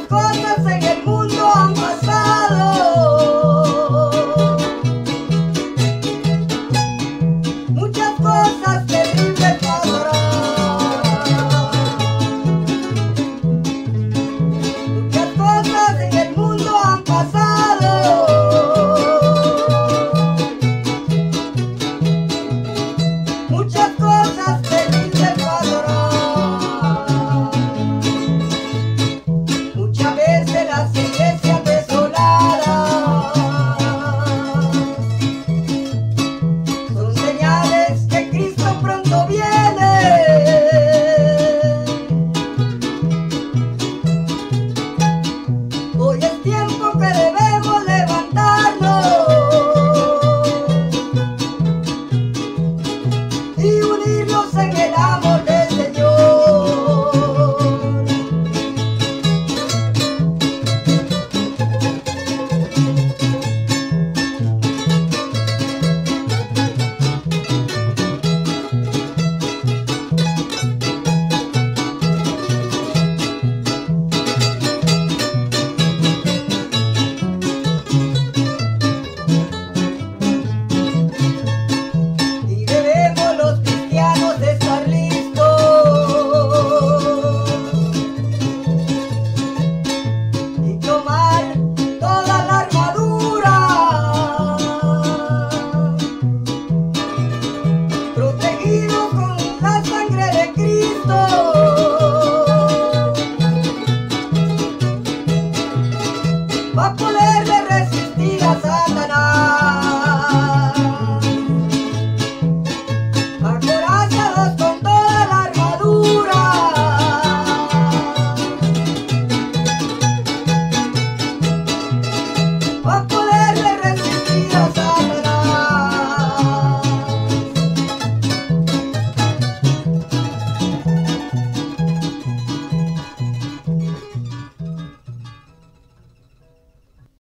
cosas en el mundo han pasado, muchas cosas terribles pasarán, muchas cosas en el mundo han pasado, muchas cosas terribles pasarán. Muchas veces las iglesias desoladas son señales que Cristo pronto viene. Hoy es tiempo que debemos levantarnos y unirnos en el amor del Señor. Y debemos los cristianos de estar listos y tomar toda la armadura, protegidos con la sangre de Cristo, va a poder